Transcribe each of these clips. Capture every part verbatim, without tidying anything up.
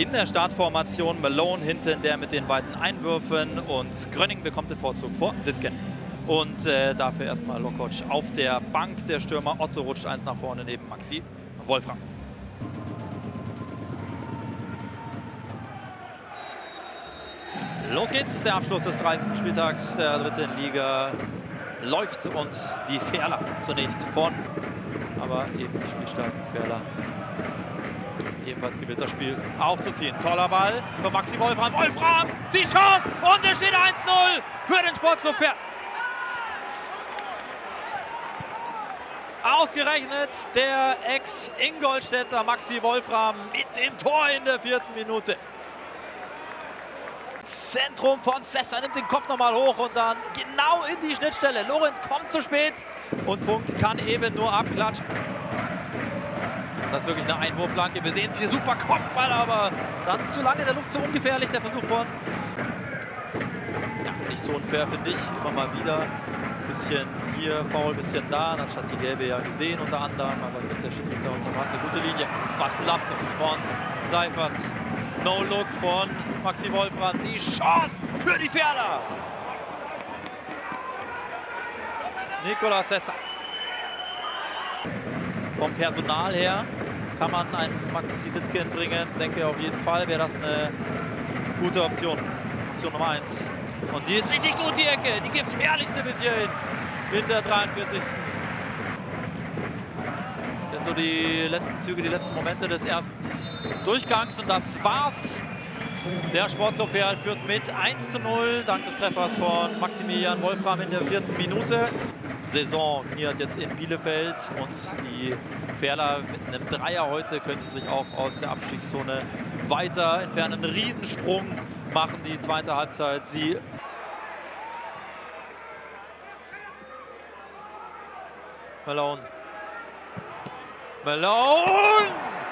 in der Startformation. Malone hinten, der mit den weiten Einwürfen, und Gröning bekommt den Vorzug vor Dittgen. Und äh, dafür erstmal Lokoc auf der Bank. Der Stürmer Otto rutscht eins nach vorne neben Maxi Wolfram. Los geht's, der Abschluss des dreißigsten Spieltags der dritten Liga läuft, und die Ferler zunächst vorn, aber eben die spielstarken Ferler ebenfalls gewinnt das Spiel aufzuziehen. Toller Ball für Maxi Wolfram. Wolfram, die Chance, und es steht eins null für den Sportclub Ferl. Ausgerechnet der Ex-Ingolstädter Maxi Wolfram mit dem Tor in der vierten Minute. Zentrum von Sessa, nimmt den Kopf nochmal hoch und dann genau in die Schnittstelle. Lorenz kommt zu spät und Funk kann eben nur abklatschen. Das ist wirklich eine Einwurflanke. Wir sehen es hier, super Kopfball, aber dann zu lange in der Luft, zu ungefährlich der Versuch von. Ja, nicht so unfair, finde ich. Immer mal wieder. Bisschen hier faul, bisschen da. Dann hat die Gelbe ja gesehen unter anderem, aber wird der Schiedsrichter untermacht. Eine gute Linie. Was ein Lapsus von Seifert. No-Look von Maxi Wolfram. Die Chance für die Ferler. Nicolas Sessa. Vom Personal her kann man einen Maxi Dittgen bringen. Denke, auf jeden Fall wäre das eine gute Option. Option Nummer eins. Und die ist richtig gut, die Ecke. Die gefährlichste bis hierhin in der dreiundvierzigsten Das sind so die letzten Züge, die letzten Momente des ersten Durchgangs. Und das war's. Der Sportclub Ferl führt mit eins zu null dank des Treffers von Maximilian Wolfram in der vierten Minute. Saison kniert jetzt in Bielefeld, und die Ferler mit einem Dreier heute können sie sich auch aus der Abstiegszone weiter entfernen. Einen Riesensprung machen die zweite Halbzeit. Sie Malone. Malone!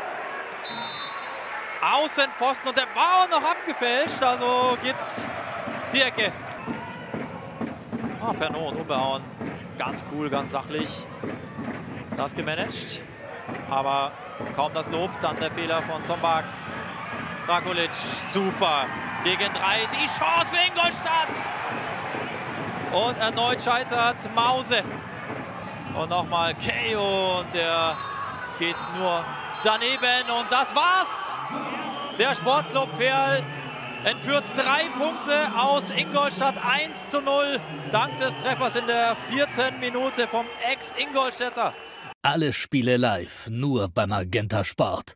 Außenpfosten, und der war auch noch abgefälscht, also gibt's die Ecke. Ah, Pernon unbehauen. Ganz cool, ganz sachlich. Das gemanagt. Aber kaum das Lob, dann der Fehler von Tombak. Rakulic, super. Gegen drei, die Chance für Ingolstadt. Und erneut scheitert Mause. Und nochmal Keio, und der geht nur daneben. Und das war's. Der Sportclub Ferl entführt drei Punkte aus Ingolstadt, eins zu null. Dank des Treffers in der vierten Minute vom Ex-Ingolstädter. Alle Spiele live, nur beim Magenta Sport.